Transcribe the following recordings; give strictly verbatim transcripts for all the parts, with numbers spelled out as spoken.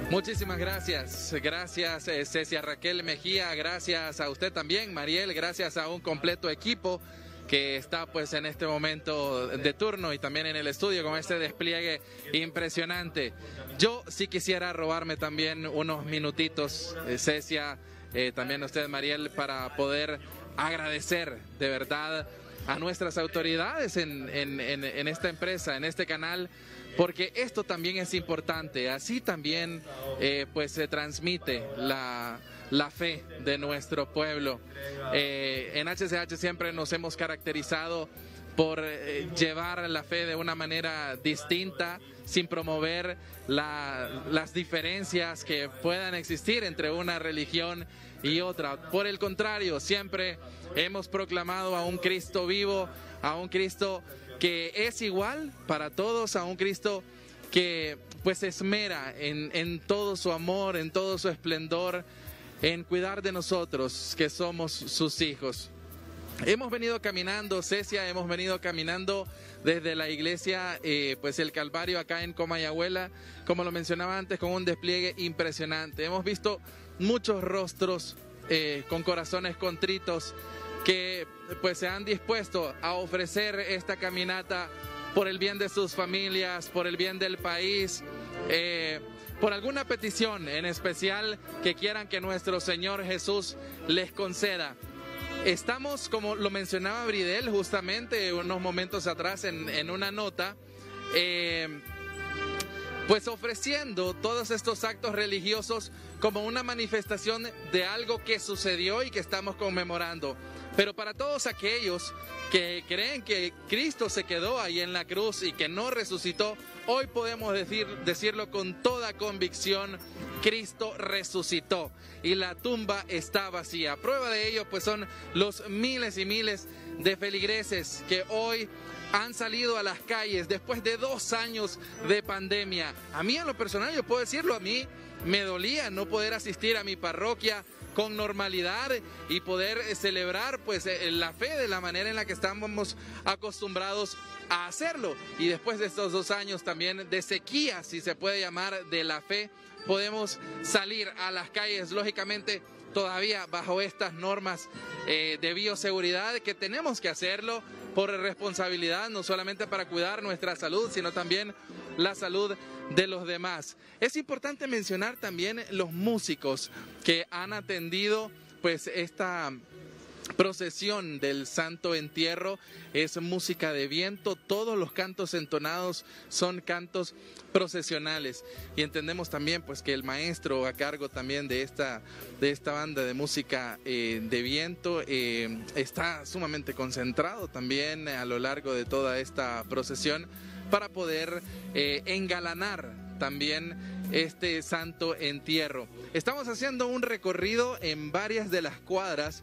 Muchísimas gracias, gracias eh, Cecia Raquel Mejía, gracias a usted también, Mariel, gracias a un completo equipo que está pues en este momento de turno y también en el estudio con este despliegue impresionante. Yo sí quisiera robarme también unos minutitos, eh, Cecia, eh, también a usted, Mariel, para poder agradecer de verdad a nuestras autoridades en, en, en, en esta empresa, en este canal, porque esto también es importante. Así también eh, pues se transmite la, la fe de nuestro pueblo. Eh, en H C H siempre nos hemos caracterizado por eh, llevar la fe de una manera distinta, sin promover la, las diferencias que puedan existir entre una religión y otra. Por el contrario, siempre hemos proclamado a un Cristo vivo, a un Cristo que es igual para todos, a un Cristo que pues se esmera en, en todo su amor, en todo su esplendor, en cuidar de nosotros que somos sus hijos. Hemos venido caminando, Cecia, hemos venido caminando desde la iglesia, eh, pues el Calvario acá en Comayagüela, como lo mencionaba antes, con un despliegue impresionante. Hemos visto muchos rostros eh, con corazones contritos que pues se han dispuesto a ofrecer esta caminata por el bien de sus familias, por el bien del país, eh, por alguna petición en especial que quieran que nuestro Señor Jesús les conceda. Estamos, como lo mencionaba Bridel justamente unos momentos atrás en, en una nota, eh, pues ofreciendo todos estos actos religiosos como una manifestación de algo que sucedió y que estamos conmemorando. Pero para todos aquellos que creen que Cristo se quedó ahí en la cruz y que no resucitó, hoy podemos decir, decirlo con toda convicción: Cristo resucitó y la tumba está vacía. Prueba de ello pues son los miles y miles de feligreses que hoy han salido a las calles después de dos años de pandemia. A mí, en lo personal, yo puedo decirlo, a mí me dolía no poder asistir a mi parroquia con normalidad y poder celebrar pues la fe de la manera en la que estábamos acostumbrados a hacerlo. Y después de estos dos años también de sequía, si se puede llamar, de la fe, podemos salir a las calles, lógicamente todavía bajo estas normas eh, de bioseguridad, que tenemos que hacerlo por responsabilidad, no solamente para cuidar nuestra salud, sino también la salud de los demás. Es importante mencionar también los músicos que han atendido pues esta procesión del Santo Entierro. Es música de viento, todos los cantos entonados son cantos procesionales, y entendemos también pues que el maestro a cargo también de esta, de esta banda de música eh, de viento eh, está sumamente concentrado también a lo largo de toda esta procesión para poder eh, engalanar también este Santo Entierro. Estamos haciendo un recorrido en varias de las cuadras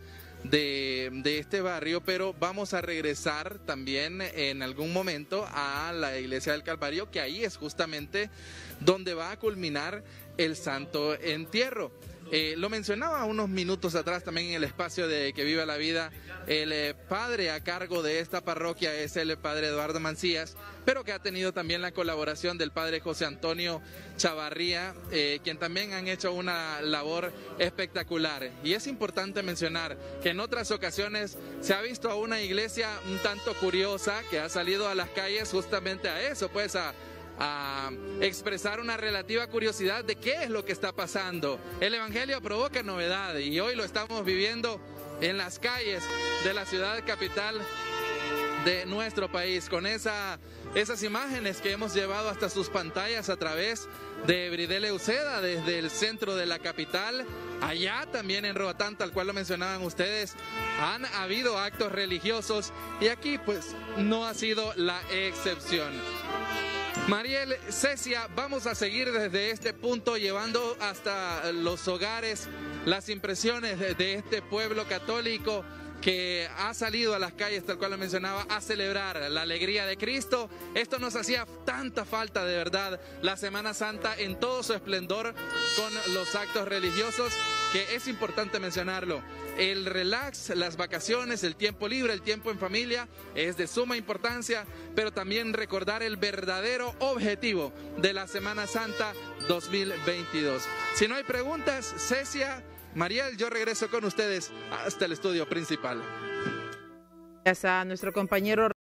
De, de este barrio, pero vamos a regresar también en algún momento a la iglesia del Calvario, que ahí es justamente donde va a culminar el Santo Entierro. Eh, lo mencionaba unos minutos atrás también en el espacio de Que Viva la Vida. El eh, padre a cargo de esta parroquia es el padre Eduardo Mancías, pero que ha tenido también la colaboración del padre José Antonio Chavarría, eh, quien también han hecho una labor espectacular. Y es importante mencionar que en otras ocasiones se ha visto a una iglesia un tanto curiosa que ha salido a las calles justamente a eso, pues a a expresar una relativa curiosidad de qué es lo que está pasando. El evangelio provoca novedad y hoy lo estamos viviendo en las calles de la ciudad capital de nuestro país, con esa, esas imágenes que hemos llevado hasta sus pantallas a través de Bridel Uceda desde el centro de la capital. Allá también en Roatán, tal cual lo mencionaban ustedes, han habido actos religiosos y aquí pues no ha sido la excepción. Mariel, Cecia, vamos a seguir desde este punto llevando hasta los hogares las impresiones de, de este pueblo católico que ha salido a las calles, tal cual lo mencionaba, a celebrar la alegría de Cristo. Esto nos hacía tanta falta, de verdad, la Semana Santa en todo su esplendor, con los actos religiosos, que es importante mencionarlo. El relax, las vacaciones, el tiempo libre, el tiempo en familia es de suma importancia, pero también recordar el verdadero objetivo de la Semana Santa dos mil veintidós. Si no hay preguntas, Cecia, Mariel, yo regreso con ustedes hasta el estudio principal. Gracias a nuestro compañero